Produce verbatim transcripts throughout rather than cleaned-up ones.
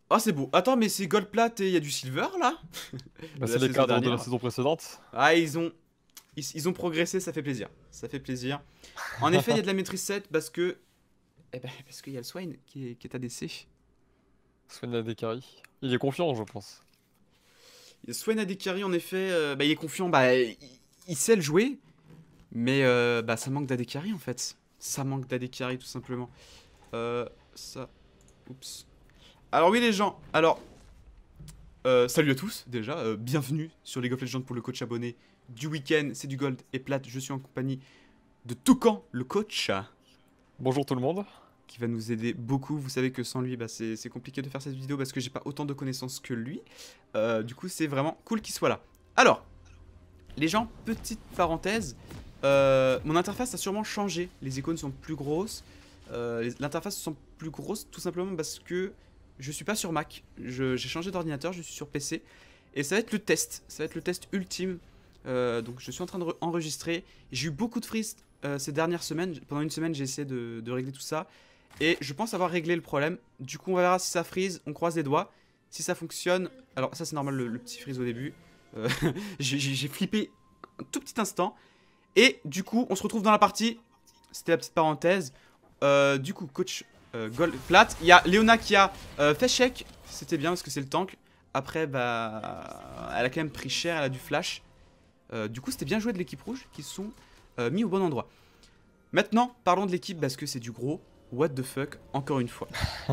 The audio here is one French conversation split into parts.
Ah, c'est beau. Attends, mais c'est gold plat et il y a du silver là? Bah, De c'est la les saison cadres de la dernière. saison précédente. Ah, ils ont, ils, ils ont progressé, ça fait plaisir. Ça fait plaisir. En effet, il y a de la maîtrise sept parce que. Eh ben, parce qu'il y a le Swain qui est, qui est A D C. Sven a des carry. Il est confiant, je pense. Il y a Swain A D carry, en effet, euh, bah, il est confiant, bah, il, il sait le jouer. Mais euh, bah, ça manque d'A D carry en fait. Ça manque d'A D carry tout simplement. Euh, ça. Oups. Alors, oui, les gens. Alors. Euh, salut à tous, déjà. Euh, bienvenue sur League of Legends pour le coach abonné du week-end. C'est du gold et plate. Je suis en compagnie de Toucan, le coach, Bonjour tout le monde. qui va nous aider beaucoup. Vous savez que sans lui, bah, c'est c'est compliqué de faire cette vidéo parce que j'ai pas autant de connaissances que lui. Euh, du coup, c'est vraiment cool qu'il soit là. Alors, les gens, petite parenthèse. Euh, mon interface a sûrement changé. Les icônes sont plus grosses. Euh, les- L'interface sont plus grosse tout simplement parce que je suis pas sur Mac. Je- J'ai changé d'ordinateur, je suis sur P C. Et ça va être le test. Ça va être le test ultime. Euh, donc je suis en train d'enregistrer. J'ai eu beaucoup de freeze euh, ces dernières semaines. Pendant une semaine, j'ai essayé de, de régler tout ça. Et je pense avoir réglé le problème. Du coup, on verra si ça freeze. On croise les doigts. Si ça fonctionne. Alors, ça, c'est normal, le, le petit freeze au début. Euh, j'ai j'ai flippé un tout petit instant. Et du coup, on se retrouve dans la partie. C'était la petite parenthèse. Euh, du coup, coach euh, gold plate. Il y a Léona qui a euh, fait check. C'était bien parce que c'est le tank. Après, bah, elle a quand même pris cher. Elle a du flash. Euh, du coup, c'était bien joué de l'équipe rouge qui se sont euh, mis au bon endroit. Maintenant, parlons de l'équipe parce que c'est du gros. What the fuck, encore une fois.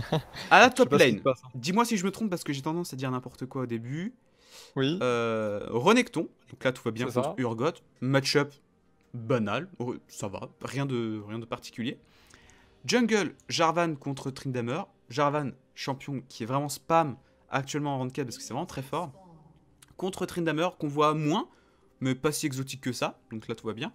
À la Je sais top pas ce qui se lane, passe. dis-moi si je me trompe parce que j'ai tendance à dire n'importe quoi au début. Oui, Euh, Renekton, donc là tout va bien c'est contre ça. Urgot. Match-up banal, oh, ça va, rien de, rien de particulier. Jungle, Jarvan contre Tryndamere. Jarvan, champion qui est vraiment spam actuellement en ranked parce que c'est vraiment très fort. Contre Tryndamere qu'on voit moins, mais pas si exotique que ça, donc là tout va bien.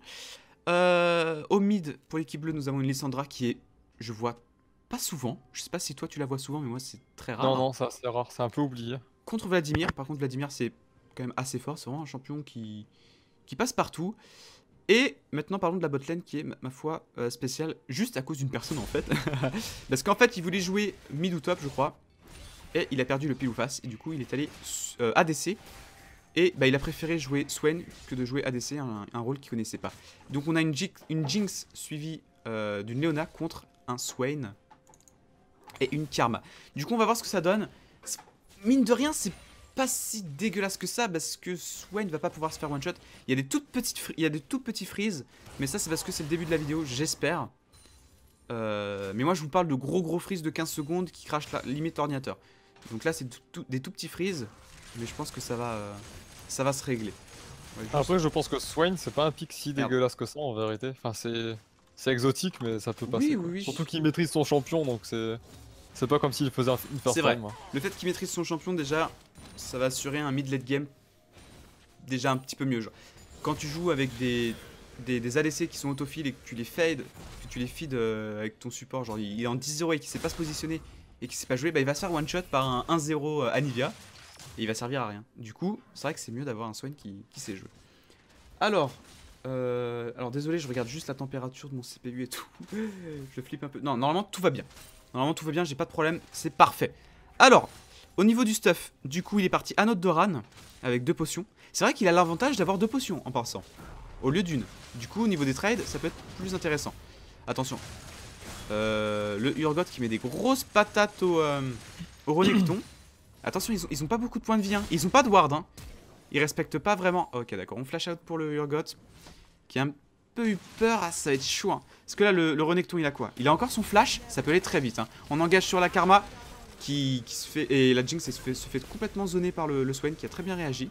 Euh, au mid, pour l'équipe bleue, nous avons une Lissandra qui est, je vois pas souvent. Je sais pas si toi tu la vois souvent, mais moi c'est très Non, rare. non, ça c'est rare, c'est un peu oublié. Contre Vladimir, par contre Vladimir c'est quand même assez fort, c'est vraiment un champion qui, qui passe partout. Et maintenant parlons de la botlane qui est, ma, ma foi, euh, spéciale juste à cause d'une personne en fait. Parce qu'en fait il voulait jouer mid ou top je crois. Et il a perdu le pile ou face, et du coup il est allé euh, A D C. Et bah, il a préféré jouer Swain que de jouer A D C, un, un rôle qu'il connaissait pas. Donc on a une, une Jinx suivie euh, d'une Leona contre un Swain et une Karma. Du coup on va voir ce que ça donne. Mine de rien c'est pas si dégueulasse que ça parce que Swain va pas pouvoir se faire one shot. Il y a des toutes petites, il y a des tout petits freeze, mais ça c'est parce que c'est le début de la vidéo, j'espère. Euh, mais moi je vous parle de gros gros freeze de quinze secondes qui crachent la limite l'ordinateur. Donc là c'est tout, tout, des tout petits freeze, mais je pense que ça va, euh, ça va se régler. Ouais, juste... Après, je pense que Swain, c'est pas un pic si Merde. dégueulasse que ça en vérité. Enfin, c'est c'est exotique, mais ça peut passer. Oui, Quoi. oui, oui. Surtout qu'il maîtrise son champion, donc c'est c'est pas comme s'il faisait un- une first C'est vrai. time. Le fait qu'il maîtrise son champion déjà, ça va assurer un mid-late game déjà un petit peu mieux. Genre. Quand tu joues avec des, des, des A D C qui sont autofill et que tu les fades, que tu les feed euh, avec ton support, genre il est en dix zéro et qu'il sait pas se positionner et qu'il sait pas jouer, bah il va se faire one shot par un un zéro Anivia et il va servir à rien. Du coup, c'est vrai que c'est mieux d'avoir un Swain qui, qui sait jouer. Alors, euh, alors désolé, je regarde juste la température de mon C P U et tout. Je flippe un peu. Non, normalement tout va bien. Normalement tout va bien, j'ai pas de problème, c'est parfait. Alors, au niveau du stuff, du coup il est parti à notre Doran avec deux potions. C'est vrai qu'il a l'avantage d'avoir deux potions en passant, au lieu d'une. Du coup au niveau des trades, ça peut être plus intéressant. Attention, euh, le Urgot qui met des grosses patates au, euh, au Renekton. Attention, ils ont, ils ont pas beaucoup de points de vie, hein. Ils ont pas de ward, hein. Ils respectent pas vraiment. Ok d'accord, on flash out pour le Urgot qui a un peu eu peur. Ah ça va être chaud, hein. Parce que là le, le Renekton il a quoi? Il a encore son flash, ça peut aller très vite, hein. On engage sur la Karma qui, qui se fait, et la Jinx se fait, se fait complètement zoner par le, le Swain qui a très bien réagi.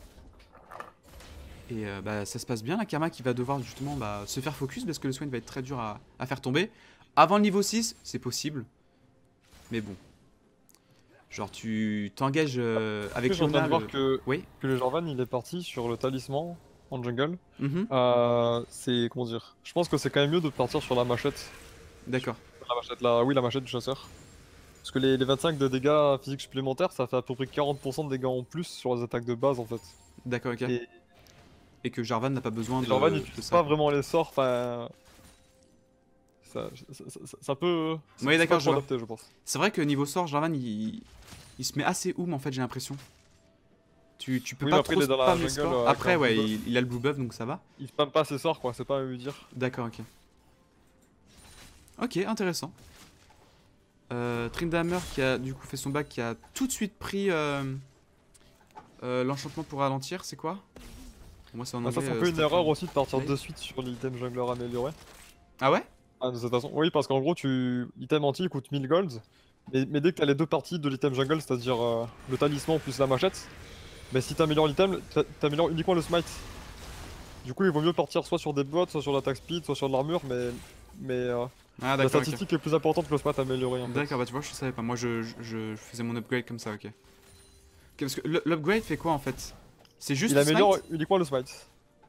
Et euh, bah, ça se passe bien, la Karma qui va devoir justement bah, se faire focus parce que le Swain va être très dur à, à faire tomber. Avant le niveau six, c'est possible. Mais bon. Genre tu t'engages euh, avec J'ai envie de Leona, voir le... que, Oui. que le Jarvan il est parti sur le talisman en jungle. Mm-hmm. Euh, c'est comment dire? Je pense que c'est quand même mieux de partir sur la machette. D'accord. La machette, la, oui, la machette du chasseur. Parce que les, les vingt-cinq de dégâts physiques supplémentaires, ça fait à peu près quarante pour cent de dégâts en plus sur les attaques de base en fait. D'accord, ok. Et, Et que Jarvan n'a pas besoin et de, Jarvan de n'utilise ça. pas vraiment les sorts, enfin. Ça, ça, ça, ça peut. Oui, C'est pas d'accord, je trop vois. adapté, je pense. C'est vrai que niveau sort, Jarvan il... Il se met assez oum en fait, j'ai l'impression. Tu, tu peux Oui, pas après, trop il est dans la spam les jungle, sports. euh, avec Après, un ouais, blue buff. il, il a le blue buff donc ça va. Il spam pas ses sorts quoi, c'est pas à lui dire. D'accord, ok. Ok, intéressant. Euh, Tryndamere qui a du coup fait son bac, qui a tout de suite pris euh, euh, l'enchantement pour ralentir, c'est quoi? Moi c'est en Ah, ça anglais. c'est un euh, peu une Stephen erreur aussi de partir Blake. de suite sur l'item jungler amélioré. Ah ouais? Ah, de cette façon. Oui, parce qu'en gros, tu l'item anti il coûte mille golds. Mais, mais dès que t'as les deux parties de l'item jungle, c'est-à-dire euh, le talisman plus la machette, mais si t'améliores l'item, t'a- t'améliores uniquement le smite. Du coup, il vaut mieux partir soit sur des bots, soit sur l'attaque speed, soit sur de l'armure, mais, mais euh, Ah la d'accord, ok. statistique est plus importante que le smite amélioré en fait. D'accord, bah tu vois, je savais pas. Moi je, je, je faisais mon upgrade comme ça, ok. Ok, parce que le- l'upgrade fait quoi en fait? C'est juste Il le améliore smite? uniquement le smite.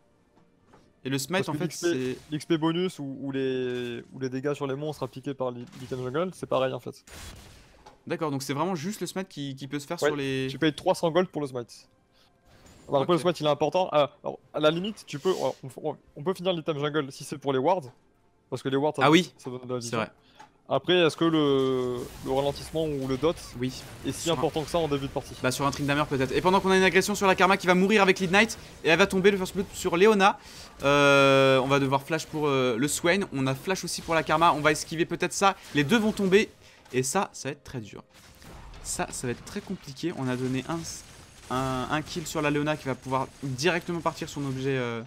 Et le smite Parce en que fait l'X P c'est. L'X P bonus ou, ou les, ou les dégâts sur les monstres appliqués par l'i- l'item jungle, c'est pareil en fait. D'accord, donc c'est vraiment juste le smite qui, qui peut se faire Ouais, sur les. tu payes trois cents gold pour le smite. Alors après, Ok. le smite il est important. Ah, alors, à la limite, tu peux, on, on- on peut finir l'item jungle si c'est pour les wards. Parce que les wards ça, Ah oui, ça donne de la c'est vision. vrai. Après, est-ce que le, le ralentissement ou le dot Oui. est si Sur un- important que ça en début de partie? Bah sur un Tryndamere peut-être. Et pendant qu'on a une agression sur la Karma qui va mourir avec Lead et elle va tomber le first blood sur Leona. Euh, on va devoir flash pour euh, le Swain. On a flash aussi pour la Karma. On va esquiver peut-être ça. Les deux vont tomber. Et ça, ça va être très dur. Ça, ça va être très compliqué. On a donné un, un, un kill sur la Leona qui va pouvoir directement partir son objet euh,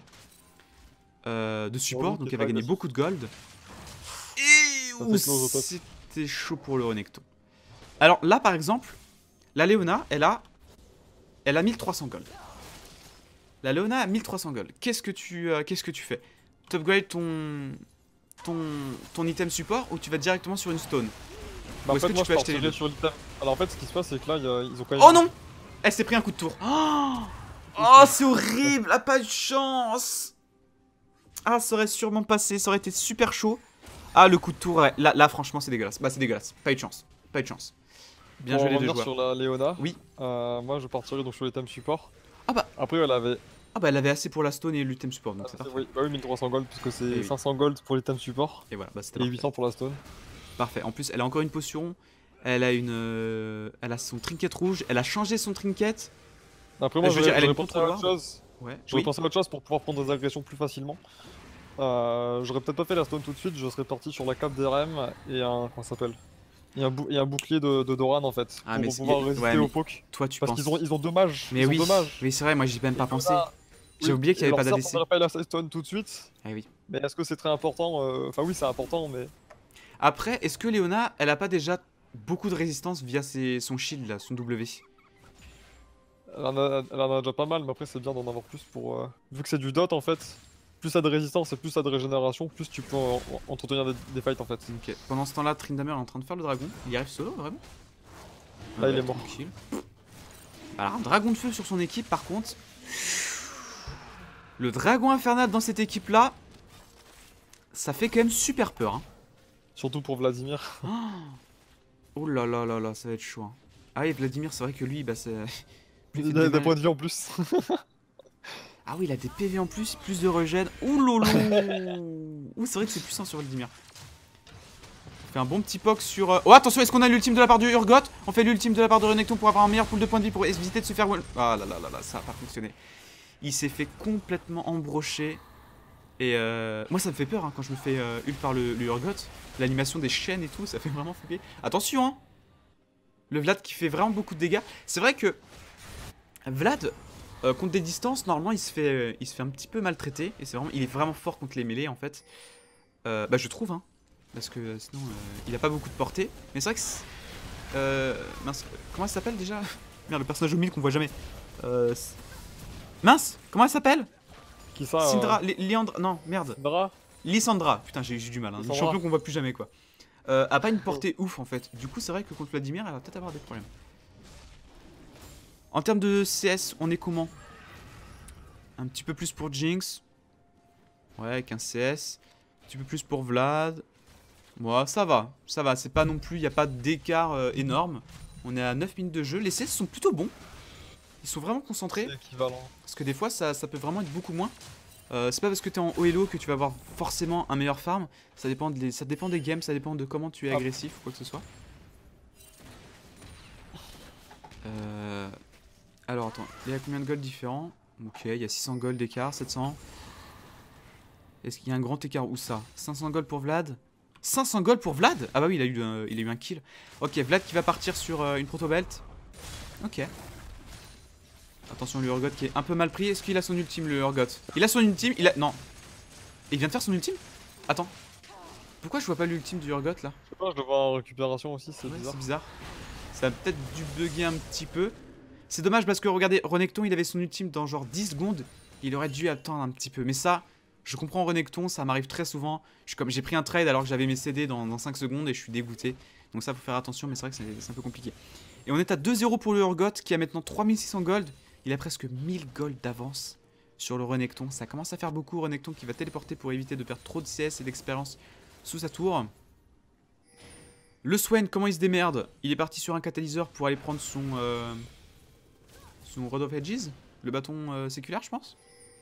euh, de support. oui, Donc c'est elle va pas gagner agressif. beaucoup de gold. Et Ça ouh, fait close au top. c'était chaud pour le Renekton. Alors là par exemple, la Leona, elle a, elle a mille trois cents gold. La Leona a mille trois cents gold. Qu'est-ce que tu, euh, qu'est-ce que tu fais? Tu upgrades ton, ton, ton item support ou tu vas directement sur une stone? Bah, Ou en est-ce fait, que moi tu je peux acheter les partirais deux? sur l'item. Alors en fait, ce qui se passe, c'est que là, il y a- ils ont quand même. Oh non! Elle s'est pris un coup de tour. Oh, oh c'est horrible! Elle a pas eu de chance! Ah, ça aurait sûrement passé, ça aurait été super chaud. Ah, le coup de tour, ouais. Là, là franchement, c'est dégueulasse. Bah, c'est dégueulasse. Pas eu de chance. Pas eu de chance. Bien Pour joué les deux revenir joueurs. sur la Leona, Oui. euh, moi je partirais donc sur l'item support. Ah bah, Après, elle avait. ah bah, elle avait assez pour la stone et l'item support, donc Ah, c'est c'est- parfait. oui, bah oui, mille trois cents gold, parce que c'est Eh oui. cinq cents gold pour l'item support Et voilà, bah c'était et parfait. huit cents pour la stone. Parfait. En plus, elle a encore une potion. Elle a une, euh, elle a son trinket rouge. Elle a changé son trinket. Après, moi je veux j'aurais dire, elle a j'aurais une pensé à autre contrôle chose. Ouais. J'aurais Oui. pensé à autre chose pour pouvoir prendre des agressions plus facilement. Euh, j'aurais peut-être pas fait la stone tout de suite, je serais parti sur la cape d'R M et un. Comment ça s'appelle? Et un, bou- et un bouclier de, de Doran en fait. Ah, pour mais pouvoir c'est- résister ouais, au mais poke. Toi, tu Parce penses. qu'ils ont, ils ont deux mages. Mais ils oui. ont deux mages. Oui, c'est vrai. Moi, j'y ai même pas Et pensé. Leona- J'ai oui, oublié qu'il y et avait pas alors d'A D certes, C. on n'aurait pas la stone tout de suite. Ah oui. Mais est-ce que c'est très important? euh, Enfin, oui, c'est important, mais. Après, est-ce que Leona, elle a pas déjà beaucoup de résistance via ses, son shield là, son W? Elle en, a, elle en a déjà pas mal, mais après c'est bien d'en avoir plus pour... euh, Vu que c'est du dot en fait, plus ça de résistance et plus ça de régénération, plus tu peux en- en- entretenir des, des fights en fait. Ok. Pendant ce temps-là, Tryndamere est en train de faire le dragon. Il y arrive solo, vraiment? Là, Ah il ouais, est mort. tranquille. Alors, un dragon de feu sur son équipe, par contre. Le dragon infernal dans cette équipe-là, ça fait quand même super peur. Hein. Surtout pour Vladimir. Oh là là là là, ça va être chaud. Hein. Ah oui, Vladimir, c'est vrai que lui, bah c'est... plus il fait Il de a des dégâts- points de vie en plus. Ah oui, il a des P V en plus, plus de regen. Ouh lolo. Ouh, c'est vrai que c'est puissant sur Vladimir. On fait un bon petit poke sur... euh, Oh, attention, est-ce qu'on a l'ultime de la part du Urgot? On fait l'ultime de la part de Renekton pour avoir un meilleur pool de points de vie pour éviter de se faire... Ah là là là là, ça a pas fonctionné. Il s'est fait complètement embrocher. Et euh... moi, ça me fait peur hein, quand je me fais euh, ult par le, le Urgot. L'animation des chaînes et tout, ça fait vraiment flipper. Attention, hein. Le Vlad qui fait vraiment beaucoup de dégâts. C'est vrai que Vlad... Euh, contre des distances, normalement, il se fait, euh, il se fait un petit peu maltraiter. Et c'est vraiment, il est vraiment fort contre les mêlées, en fait. Euh, bah, je trouve, hein. Parce que euh, sinon, euh, il a pas beaucoup de portée. Mais c'est vrai que... Euh, mince, comment elle s'appelle déjà? Merde, le personnage au milieu qu'on voit jamais. Euh, mince, comment elle s'appelle? Qui ça Syndra, euh... Lé- Léandre, non, merde. Syndra. Lysandra, putain, j'ai j'ai du mal. Hein. Une Lysandra. champion qu'on voit plus jamais, quoi. Euh, a pas une portée ouf, en fait. Du coup, c'est vrai que contre Vladimir, elle va peut-être avoir des problèmes. En termes de C S, on est comment? Un petit peu plus pour Jinx. Ouais, avec un C S. Un petit peu plus pour Vlad. Moi, ça va. Ça va, c'est pas non plus... Il n'y a pas d'écart euh, énorme. On est à neuf minutes de jeu. Les C S sont plutôt bons. Ils sont vraiment concentrés. C'est équivalent. Parce que des fois, ça, ça peut vraiment être beaucoup moins. Euh, c'est pas parce que t'es en haut elo que tu vas avoir forcément un meilleur farm. Ça dépend, de les... ça dépend des games, ça dépend de comment tu es Ah. agressif ou quoi que ce soit. Euh... Alors attends, il y a combien de gold différents? Ok, il y a six cents gold d'écart, sept cents. Est-ce qu'il y a un grand écart? Où ça? cinq cents gold pour Vlad? cinq cents gold pour Vlad? Ah bah oui, il a eu, euh, il a eu un kill. Ok, Vlad qui va partir sur euh, une proto-belt. Ok. Attention, le Urgot qui est un peu mal pris. Est-ce qu'il a son ultime, le Urgot? Il a son ultime, il a... Non. Il vient de faire son ultime? Attends. Pourquoi je vois pas l'ultime du Urgot là? Je sais pas, je le vois en récupération aussi, c'est Ouais, bizarre. c'est bizarre. Ça a peut-être dû bugger un petit peu. C'est dommage parce que regardez, Renekton il avait son ultime dans genre dix secondes. Il aurait dû attendre un petit peu. Mais ça, je comprends Renekton, ça m'arrive très souvent. Je, comme j'ai pris un trade alors que j'avais mes C D dans, dans cinq secondes et je suis dégoûté. Donc ça faut faire attention, mais c'est vrai que c'est un peu compliqué. Et on est à deux zéro pour le Urgot qui a maintenant trois mille six cents gold. Il a presque mille gold d'avance sur le Renekton. Ça commence à faire beaucoup. Renekton qui va téléporter pour éviter de perdre trop de C S et d'expérience sous sa tour. Le Swain, comment il se démerde? Il est parti sur un catalyseur pour aller prendre son... Euh, son Rod of Edges. Le bâton euh, séculaire, je pense.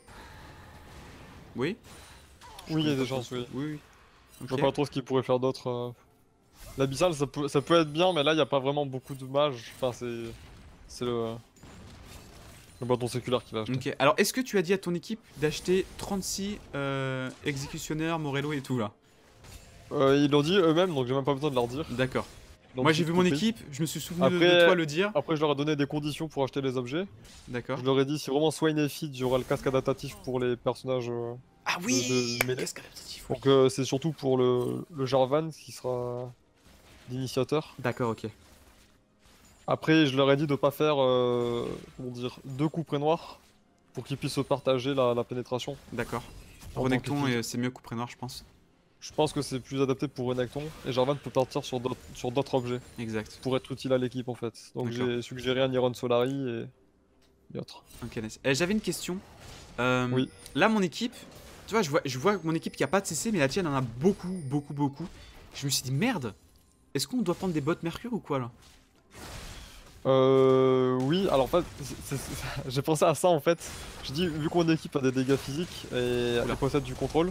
Oui. Oui, il y a des chances, oui. Oui, oui. Je Ok. vois pas trop ce qu'il pourrait faire d'autre. Euh... L'abyssal, ça peut, ça peut être bien, mais là, il n'y a pas vraiment beaucoup de mages. Enfin, c'est... C'est le... Le bâton séculaire qui va acheter. Ok. Alors, est-ce que tu as dit à ton équipe d'acheter trente-six euh, exécutionneurs, Morello et tout, là? Euh, ils l'ont dit eux-mêmes, donc j'ai même pas besoin de leur dire. D'accord. Ils l'ont Moi, dit j'ai vu tout mon pris. équipe, je me suis souvenu de, Après- de toi le dire. Après, je leur ai donné des conditions pour acheter les objets. D'accord. Je leur ai dit, si vraiment Swain est feed, j'aurai le casque adaptatif pour les personnages. Euh... Ah de- oui, de mêlée. casque adaptatif, oui. Donc euh, c'est surtout pour le, le Jarvan qui sera l'initiateur. D'accord, ok. Après, je leur ai dit de pas faire, euh, comment dire, deux coups près noirs pour qu'ils puissent se partager la, la pénétration. D'accord. En Renekton, tant que euh, c'est mieux couperé noir, je pense. Je pense que c'est plus adapté pour Renekton et Jarvan peut partir sur d'autres sur d'autres objets Exact. pour être utile à l'équipe en fait. Donc D'accord. j'ai suggéré un Iron Solari et, et autres. Ok, nice. Eh, j'avais une question. Euh, Oui. Là, mon équipe, tu vois, je vois, je vois mon équipe qui a pas de C C, mais la tienne en a beaucoup, beaucoup, beaucoup. Je me suis dit, merde, est-ce qu'on doit prendre des bottes Mercure ou quoi là? Euh, oui, alors en fait, c'est- c'est- c'est- j'ai pensé à ça en fait. Je dis, vu que mon équipe a des dégâts physiques et Oula. elle possède du contrôle,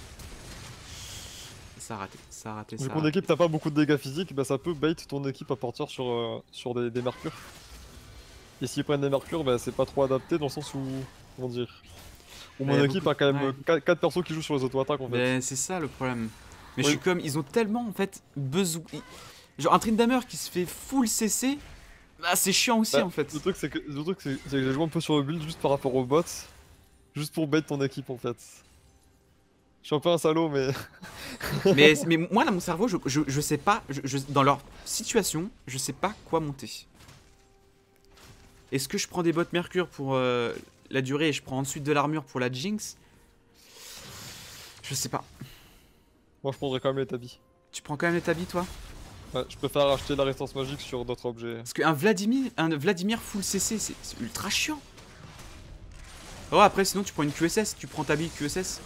Ça a raté, ça a raté, vu ça que a mon raté. équipe n'a pas beaucoup de dégâts physiques, bah ça peut bait ton équipe à partir sur, euh, sur des, des mercures. Et s'ils prennent des mercures, bah c'est pas trop adapté dans le sens où, comment dire, où mon Ouais, équipe beaucoup- a quand même ouais. quatre persos qui jouent sur les auto-attaques en fait. Mais c'est ça le problème. Mais je Oui. suis comme, ils ont tellement en fait besoin. Genre un Tryndamere qui se fait full C C, bah c'est chiant aussi Bah, en fait. Le truc c'est que, le truc, c'est c'est que j'ai joué un peu sur le build juste par rapport aux bots, juste pour bait ton équipe en fait. Je suis un peu un salaud mais... mais, mais moi dans mon cerveau, je, je, je sais pas, je, je- dans leur situation, je sais pas quoi monter. Est-ce que je prends des bottes Mercure pour euh, la durée et je prends ensuite de l'armure pour la Jinx? Je sais pas. Moi je prendrais quand même les tabis. Tu prends quand même les tabis toi? Ouais, je préfère acheter la résistance magique sur d'autres objets. Parce qu'un Vladimir, un Vladimir full C C, c'est c'est ultra chiant. Oh après sinon tu prends une Q S S, tu prends ta bille Q S S.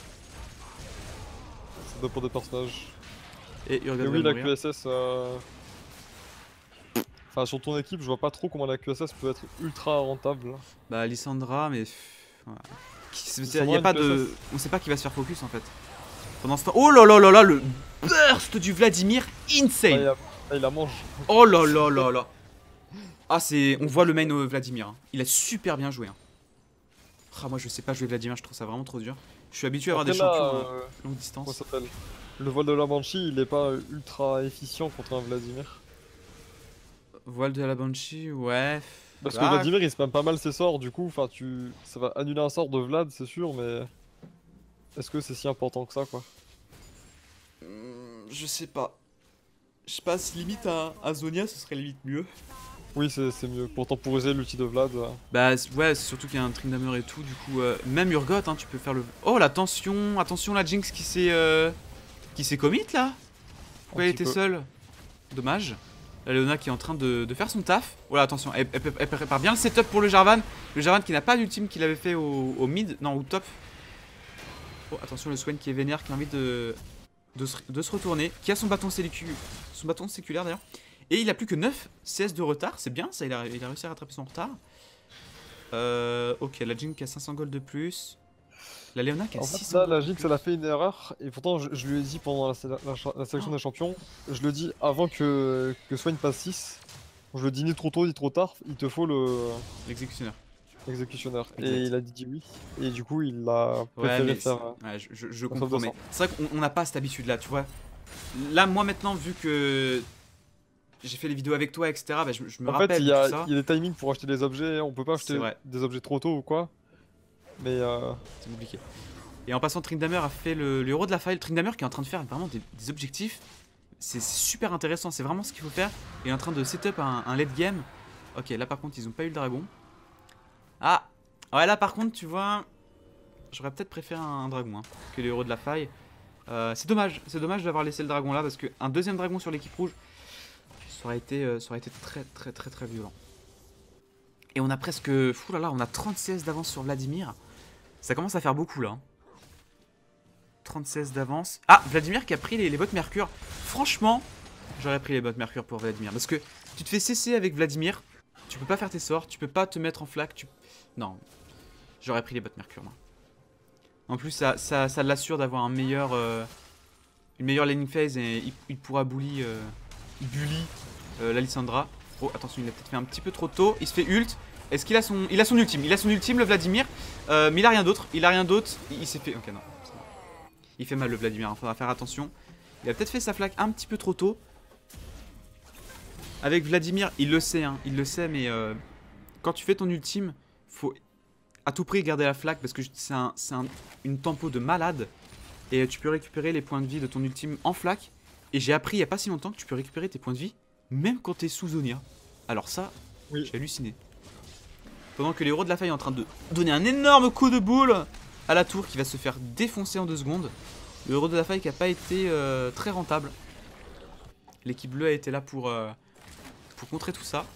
Ça dépend des personnages. Et Urgot Mais va oui, la mourir. Q S S... Euh... Enfin, sur ton équipe, je vois pas trop comment la Q S S peut être ultra rentable. Bah Lissandra, mais... pff, voilà. Qui- c'est- Lissandra, y a une pas Q S S. de... On sait pas qui va se faire focus en fait. Pendant ce temps... Oh là là là là, le burst du Vladimir, Ah, il, insane. a... ah, il la mange. Oh là là là là. Ah c'est... On voit le main au Vladimir. hein. Il a super bien joué. hein. Ah moi je sais pas jouer Vladimir, je trouve ça vraiment trop dur. Je suis habitué à avoir Après, des là, champions euh, euh, longue comment distance. ça s'appelle? Le vol de la Banshee, il est pas ultra efficient contre un Vladimir. Voile de la Banshee, ouais. Parce que Ah, Vladimir il spam pas mal ses sorts, du coup, enfin tu... ça va annuler un sort de Vlad, c'est sûr, mais... Est-ce que c'est si important que ça, quoi? Hmm, je sais pas. Je sais pas si limite à, à Zonia ce serait limite mieux. Oui, c'est c'est mieux. Pour temporiser l'ulti de Vlad... euh, Bah c- ouais, c'est surtout qu'il y a un Tryndamere et tout, du coup, euh, même Urgot, hein, tu peux faire le... Oh la tension, attention la Jinx qui s'est... Euh... Qui s'est commit là? Pourquoi Un elle petit était peu. seule? Dommage. La Léona qui est en train de, de faire son taf. Voilà, attention, elle, elle- elle prépare bien le setup pour le Jarvan. Le Jarvan qui n'a pas d'ultime qu'il avait fait au, au mid, non au top. Oh attention le Swain qui est vénère, qui a envie de, de, se, de se retourner. Qui a son bâton, sécu, son bâton séculaire d'ailleurs. Et il a plus que neuf C S de retard, c'est bien ça, il a, il a réussi à rattraper son retard. Euh, ok, la Jinx qui a cinq cents gold de plus. La Léona qui a En fait, six cents là, gold la de Jinx, plus. elle a fait une erreur, et pourtant, je, je lui ai dit pendant la, sé- la cha- la sélection des champions, je le dis avant que, que Swain passe six. je le dis ni trop tôt ni trop tard, il te faut le L'exécutionneur. l'exécutionneur. Exact. Et il a dit oui. Et du coup, il a Ouais, préféré mais faire. c'est- ouais, je, je- je la comprends, sauve de mais sang. c'est vrai qu'on on n'a pas cette habitude-là, tu vois. Là, moi maintenant, vu que j'ai fait les vidéos avec toi, et cetera, bah, je, je me En fait, rappelle il de y tout a, ça. il y a des timings pour acheter des objets. On peut pas C'est acheter vrai. des objets trop tôt ou quoi. Mais euh, C'est compliqué. Et en passant, Tryndamere a fait le, le héros de la faille. Tryndamere qui est en train de faire vraiment des, des objectifs. C'est super intéressant, c'est vraiment ce qu'il faut faire. Il est en train de setup un, un late game. Ok, là par contre, ils ont pas eu le dragon. Ah, ouais, là par contre, tu vois, j'aurais peut-être préféré un, un dragon hein, que le héros de la faille. Euh, c'est dommage, c'est dommage d'avoir laissé le dragon là parce qu'un deuxième dragon sur l'équipe rouge, ça aurait été, euh, ça aurait été très très très très violent. Et on a presque, fou là là, on a trente C S d'avance sur Vladimir. Ça commence à faire beaucoup là. Hein. trente C S d'avance. Ah, Vladimir qui a pris les, les bottes Mercure. Franchement, j'aurais pris les bottes Mercure pour Vladimir. Parce que tu te fais cesser avec Vladimir. Tu peux pas faire tes sorts. Tu peux pas te mettre en flaque. Tu... Non. J'aurais pris les bottes Mercure, moi. En plus, ça, ça, ça l'assure d'avoir un meilleur, euh, une meilleure laning phase. Et il, il pourra bully, euh, bully euh, la Lissandra. Oh, attention, il a peut-être fait un petit peu trop tôt. Il se fait ult. Est-ce qu'il a son... Il a son ultime. Il a son ultime, le Vladimir. Euh, mais il a rien d'autre. Il a rien d'autre. Il, il s'est fait... Ok, non. Il fait mal le Vladimir, il hein, faudra faire attention. Il a peut-être fait sa flaque un petit peu trop tôt. Avec Vladimir, il le sait, hein, il le sait, mais euh, quand tu fais ton ultime, faut à tout prix garder la flaque parce que c'est un, un, une tempo de malade. Et tu peux récupérer les points de vie de ton ultime en flaque. Et j'ai appris il n'y a pas si longtemps que tu peux récupérer tes points de vie même quand t'es sous Zonia. Alors ça, oui. J'ai halluciné. Pendant que les héros de la faille est en train de donner un énorme coup de boule à la tour qui va se faire défoncer en deux secondes. Le héros de la faille qui n'a pas été euh, très rentable. L'équipe bleue a été là pour, euh, pour contrer tout ça.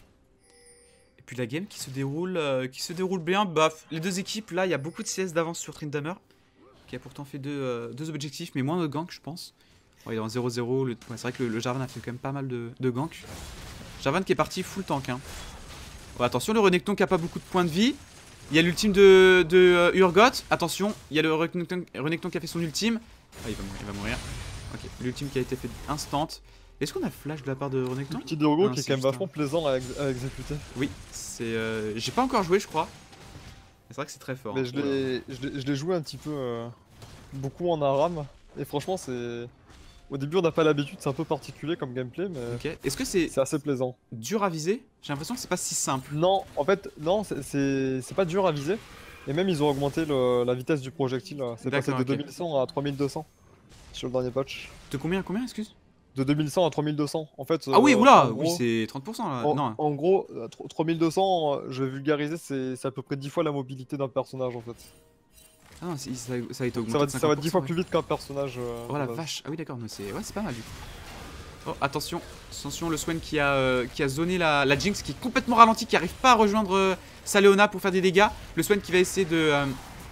Et puis la game qui se déroule, euh, qui se déroule bien. Bah, les deux équipes, là, il y a beaucoup de C S d'avance sur Tryndamere. Qui a pourtant fait deux, euh, deux objectifs, mais moins de gank, je pense. Bon, il est en zéro zéro. Ouais, c'est vrai que le, le Jarvan a fait quand même pas mal de, de gank. Jarvan qui est parti full tank. Hein. Bon, attention, le Renekton qui a pas beaucoup de points de vie. Il y a l'ultime de, de uh, Urgot. Attention, il y a le Renekton, Renekton qui a fait son ultime. Ah, il va mourir. Il va mourir. Ok, l'ultime qui a été fait instant. Est-ce qu'on a flash de la part de Renekton? Le petit Diogo ah, qui est quand même vachement un... plaisant à, ex à exécuter. Oui, c'est. Euh... J'ai pas encore joué, je crois. C'est vrai que c'est très fort. Mais hein. je l'ai joué un petit peu. Euh, beaucoup en Aram. Et franchement, c'est. Au début, on n'a pas l'habitude, c'est un peu particulier comme gameplay, mais. Ok, est-ce que c'est. C'est assez plaisant. Dur à viser? J'ai l'impression que c'est pas si simple. Non, en fait, non, c'est pas dur à viser. Et même, ils ont augmenté le, la vitesse du projectile. C'est passé de okay. deux mille cent à trois mille deux cents sur le dernier patch. De combien, combien, excuse? De deux mille cent à trois mille deux cents. En fait. Ah oui, euh, oula, gros, oui, c'est trente pour cent là. En, non. en gros, trois mille deux cents, je vais vulgariser, c'est à peu près dix fois la mobilité d'un personnage en fait. Ah non, ça, ça a été augmenté. Ça va, de ça va dix fois ouais. plus vite qu'un personnage. Euh, oh la vache, ah oui, d'accord, mais c'est ouais, pas mal du coup. Oh, attention, attention, le Swain qui a, euh, qui a zoné la, la Jinx qui est complètement ralenti, qui arrive pas à rejoindre euh, sa Leona pour faire des dégâts. Le Swain qui va essayer de, euh,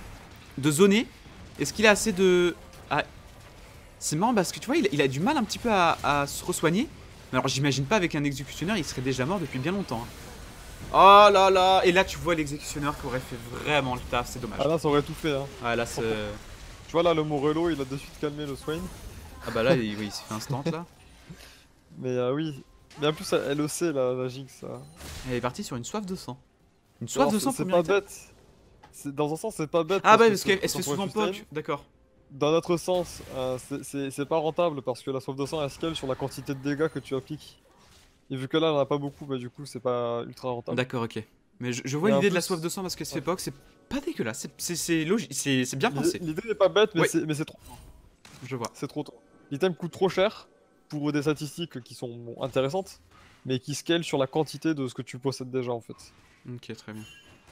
de zoner. Est-ce qu'il a assez de. Ah, c'est marrant parce que tu vois, il, il a du mal un petit peu à, à se re-soigner. Mais alors, j'imagine pas avec un exécutionneur, il serait déjà mort depuis bien longtemps. Hein. Oh là là! Et là, tu vois l'exécutionneur qui aurait fait vraiment le taf, c'est dommage. Ah là, ça aurait tout fait. Hein. Ah là, c'est. Tu vois, là, le Morello, il a de suite calmé le Swain. Ah bah là, il, oui, il s'est fait instant là. Mais euh, oui. Mais en plus, elle le sait, la, la Jinx. Ça. Elle est partie sur une soif de sang. Une soif de sang pour C'est pas bête. Dans un sens, c'est pas bête. Ah bah, parce qu'elle se fait souvent poke, d'accord. Dans notre sens, euh, c'est pas rentable parce que la soif de sang, elle scale sur la quantité de dégâts que tu appliques. Et vu que là, on en a pas beaucoup, bah du coup, c'est pas ultra rentable. D'accord, ok. Mais je, je vois l'idée de la soif de sang parce qu'elle se fait poke, c'est pas dégueulasse, c'est logique, c'est bien pensé. L'idée n'est pas bête, mais oui. c'est trop tôt. Je vois. C'est trop tôt. L'item coûte trop cher pour des statistiques qui sont bon, intéressantes, mais qui scale sur la quantité de ce que tu possèdes déjà en fait. Ok, très bien.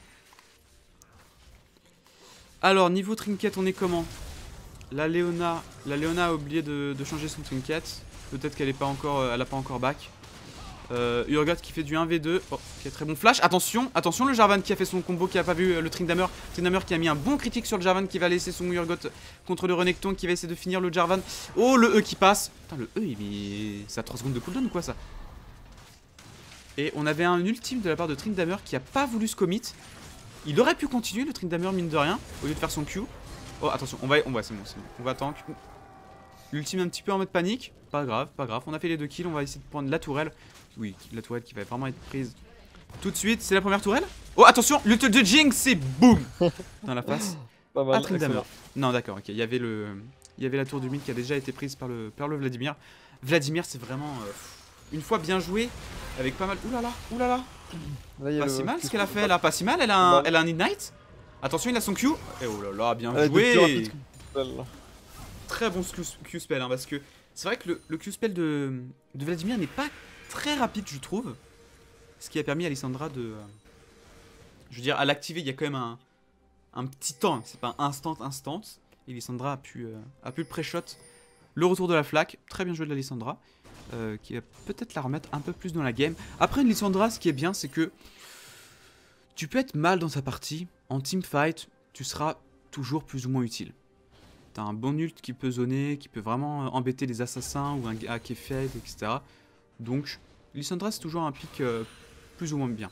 Alors, niveau trinket, on est comment? La Leona, la Leona a oublié de, de changer son trinket. Peut-être qu'elle est pas encore, euh, elle a pas encore back. Euh, Urgot qui fait du un v deux. Oh, ok, très bon flash. Attention, attention, le Jarvan qui a fait son combo, qui a pas vu euh, le Tryndamere. Tryndamere qui a mis un bon critique sur le Jarvan, qui va laisser son Urgot contre le Renekton, qui va essayer de finir le Jarvan. Oh, le E qui passe. Putain, le E, il est... ça a trois secondes de cooldown ou quoi ça? Et on avait un ultime de la part de Tryndamere qui a pas voulu se commit. Il aurait pu continuer le Tryndamere mine de rien, au lieu de faire son Q. Oh, attention, on va, on va, c'est bon, c'est bon. On va tank. L'ultime un petit peu en mode panique. Pas grave, pas grave. On a fait les deux kills. On va essayer de prendre la tourelle. Oui, la tourelle qui va vraiment être prise tout de suite. C'est la première tourelle. Oh, attention, l'ult de Jinx, c'est boum dans la face. Pas mal, Ah, Tryndamere. excellent. Non, d'accord, ok. Il y avait le, il y avait la tour du mid qui a déjà été prise par le, par le Vladimir. Vladimir, c'est vraiment euh, une fois bien joué, avec pas mal. Ouh là là, ouh là là. Là, il y a Pas le- si mal ce qu'elle a fait là, pas si mal. Elle a un, elle a un ignite. Attention, il a son Q. Et oh là là, bien Elle est de plus joué. rapide que celle, là. Très bon Q, Q spell, hein, parce que c'est vrai que le, le Q spell de, de Vladimir n'est pas très rapide, je trouve. Ce qui a permis à Lissandra de, euh, je veux dire, à l'activer. Il y a quand même un, un petit temps. C'est pas instant, instant. Et Lissandra a pu, euh, a pu le pré-shot. Le retour de la flaque, très bien joué de la Lissandra, euh, qui va peut-être la remettre un peu plus dans la game. Après une Lissandra, ce qui est bien, c'est que tu peux être mal dans sa partie. En teamfight, tu seras toujours plus ou moins utile. T'as un bon ult qui peut zoner, qui peut vraiment embêter les assassins ou un gars qui est fade, et cetera. Donc, Lissandra, c'est toujours un pick euh, plus ou moins bien.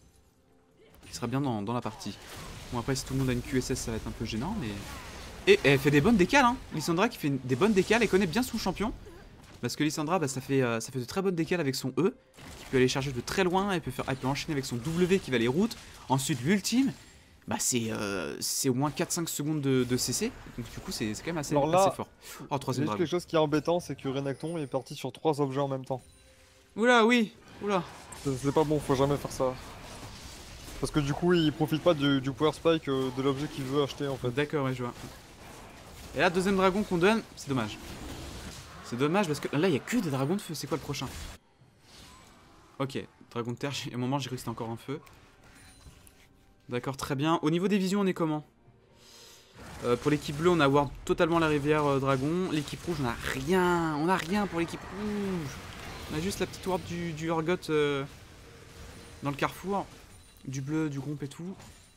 Qui sera bien dans, dans la partie. Bon, après, si tout le monde a une Q S S, ça va être un peu gênant, mais... Et, et elle fait des bonnes décales, hein. Lissandra qui fait des bonnes décales, elle connaît bien son champion. Parce que Lissandra, bah, ça, fait, euh, ça fait de très bonnes décales avec son E, qui peut aller charger de très loin, elle peut, faire, elle peut enchaîner avec son W qui va les routes. Ensuite, l'ultime, bah, c'est euh, au moins quatre cinq secondes de, de C C. Donc du coup, c'est quand même assez, Alors là, assez fort. Oh, troisième Juste dragon. quelque chose qui est embêtant, c'est que Renekton est parti sur trois objets en même temps. Oula, oui, oula. C'est c'est pas bon, faut jamais faire ça. Parce que du coup, il profite pas du, du power spike euh, de l'objet qu'il veut acheter en fait. D'accord, ouais, je vois. Et là, deuxième dragon qu'on donne, c'est dommage. C'est dommage parce que là, il y a que des dragons de feu. C'est quoi le prochain? Ok, dragon de terre. À un moment, j'ai cru que c'était encore un feu. D'accord, très bien. Au niveau des visions, on est comment? euh, Pour l'équipe bleue, on a Ward totalement la rivière euh, dragon. L'équipe rouge, on a rien. On a rien pour l'équipe rouge. On a juste la petite ward du, du Urgot euh, dans le carrefour. Du bleu, du groupe et tout.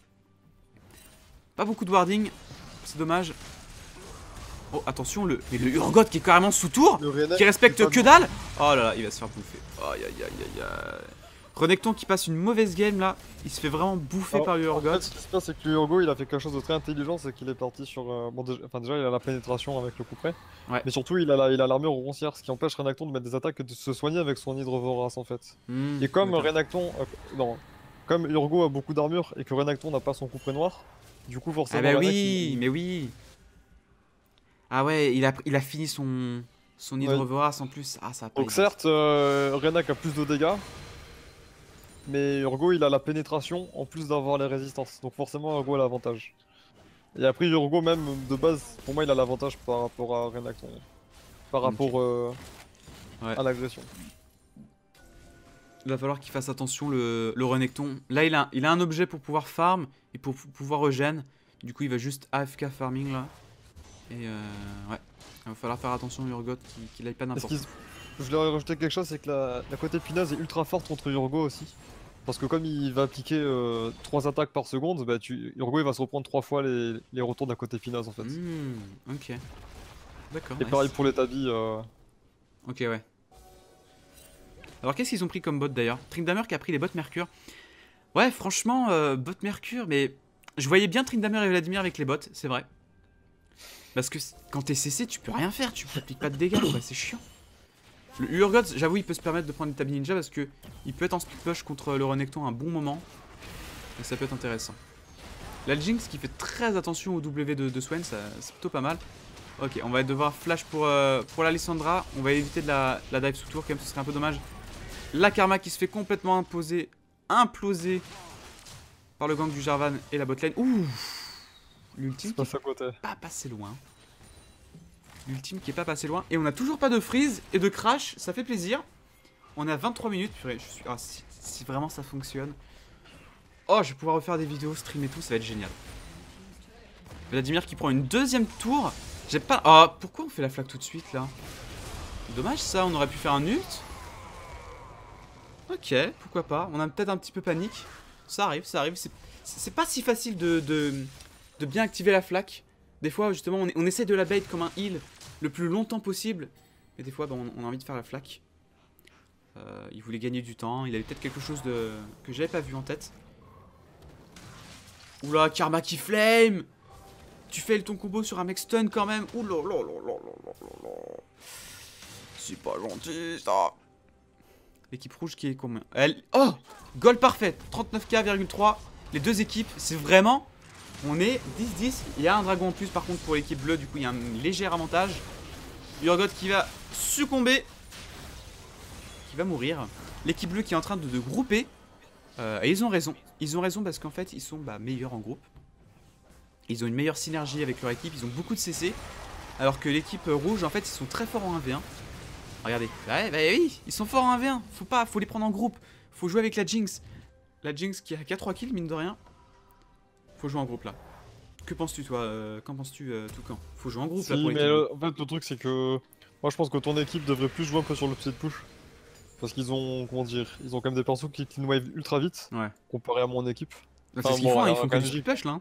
Pas beaucoup de warding. C'est dommage. Oh, attention, le, mais le Urgot qui est carrément sous tour, Le Renek, qui respecte c'est pas que bon. dalle. Oh là là, il va se faire bouffer. Aïe aïe aïe aïe aïe. Renekton qui passe une mauvaise game là. Il se fait vraiment bouffer Alors, par le En Urgot. fait, ce qui se passe, c'est que Urgo il a fait quelque chose de très intelligent, c'est qu'il est parti sur. euh, Bon, déjà, enfin, déjà, il a la pénétration avec le coup près. Ouais. Mais surtout, il a la- il a l'armure roncière, ce qui empêche Renekton de mettre des attaques et de se soigner avec son hydre vorace en fait. Mmh, Et comme d'accord. Renekton. euh, non. Comme Urgo a beaucoup d'armure et que Renekton n'a pas son coup près noir, du coup, forcément. Ah bah Renek, oui, il- mais oui. Ah ouais, il a, il a fini son, son hydre Ouais. vorace en plus. Ah, ça va pas Donc aider. certes, euh, Renek a plus de dégâts, mais Urgo il a la pénétration en plus d'avoir les résistances. Donc forcément Urgo a l'avantage. Et après Urgo même de base, pour moi il a l'avantage par rapport à Renekton. Par Ok. rapport euh, Ouais. à l'agression. Il va falloir qu'il fasse attention le, le Renekton. Là, il a, il a un objet pour pouvoir farm et pour pou- pouvoir regen. Du coup, il va juste A F K farming là. Et euh, ouais, il va falloir faire attention Urgot qu'il qu'il aille pas Est-ce n'importe qu'ils- où. Je leur ai rajouté quelque chose, c'est que la, la côté punaise est ultra forte contre Urgo aussi. Parce que comme il va appliquer trois attaques par seconde, bah tu, Urgo il va se reprendre trois fois les, les retours de la côté punaise en fait. Mmh, ok. D'accord. Et nice. pareil pour les tabis. Euh... Ok, ouais. Alors, qu'est-ce qu'ils ont pris comme bot d'ailleurs? Tryndamere qui a pris les bots Mercure. Ouais, franchement, euh, bot Mercure, mais je voyais bien Tryndamere et Vladimir avec les bots, c'est vrai. Parce que c- quand t'es C C, tu peux rien faire, tu appliques pas de dégâts, quoi, c'est chiant. Le Urgot, j'avoue, il peut se permettre de prendre les tabis ninja parce que il peut être en split push contre le Renekton à un bon moment. Et ça peut être intéressant. Là, le Jinx qui fait très attention au W de, de Swain, ça- c'est plutôt pas mal. Ok, on va devoir flash pour, euh, pour la Lissandra. On va éviter de la, la dive sous tour, quand même, ce serait un peu dommage. La Karma qui se fait complètement imposer, imploser par le gang du Jarvan et la botlane. Ouh, l'ultime C'est qui pas à côté. est pas passé loin. L'ultime qui est pas passé loin. Et on a toujours pas de freeze et de crash, ça fait plaisir. On est à vingt-trois minutes, purée, je suis... Ah, si, si vraiment ça fonctionne. Oh, je vais pouvoir refaire des vidéos, stream et tout, ça va être génial. Vladimir qui prend une deuxième tour. J'ai pas... Ah, pourquoi on fait la flaque tout de suite, là? Dommage, ça, on aurait pu faire un ult. Ok, pourquoi pas. On a peut-être un petit peu panique. Ça arrive, ça arrive. C'est- C'est pas si facile de, de, de bien activer la flaque. Des fois, justement, on, on essaie de la bait comme un heal le plus longtemps possible. Mais des fois, bah, on, on a envie de faire la flaque. Euh, il voulait gagner du temps. Il avait peut-être quelque chose de que j'avais pas vu en tête. Oula, Karma qui flame. Tu fais ton combo sur un mec stun quand même. Ouh là là là là là là là. C'est pas gentil ça. L'équipe rouge qui est combien? Elle... Oh, goal parfait, trente-neuf K virgule trois. Les deux équipes, c'est vraiment... On est dix dix. Il y a un dragon en plus par contre pour l'équipe bleue. Du coup, il y a un léger avantage. Urgot qui va succomber. Qui va mourir. L'équipe bleue qui est en train de, de grouper. Euh, et ils ont raison. Ils ont raison parce qu'en fait, ils sont bah, meilleurs en groupe. Ils ont une meilleure synergie avec leur équipe. Ils ont beaucoup de C C. Alors que l'équipe rouge, en fait, ils sont très forts en un v un. Regardez. Ouais, bah oui, ils sont forts en un v un. Faut pas, faut les prendre en groupe. Faut jouer avec la Jinx. La Jinx qui a qu'à trois kills, mine de rien. Faut jouer en groupe là. Que penses-tu, toi euh, Qu'en penses-tu, euh, Toucan? Faut jouer en groupe Si, là pour mais le, en fait, le truc, c'est que. Moi, je pense que ton équipe devrait plus jouer un peu sur le speed push. Parce qu'ils ont. Comment dire? Ils ont quand même des persos qui clean wave ultra vite. Ouais. Comparé à mon équipe. Bah, Enfin, c'est ce qu'ils bon, font, hein, ils alors, font que quand du je- speed push là. Hein.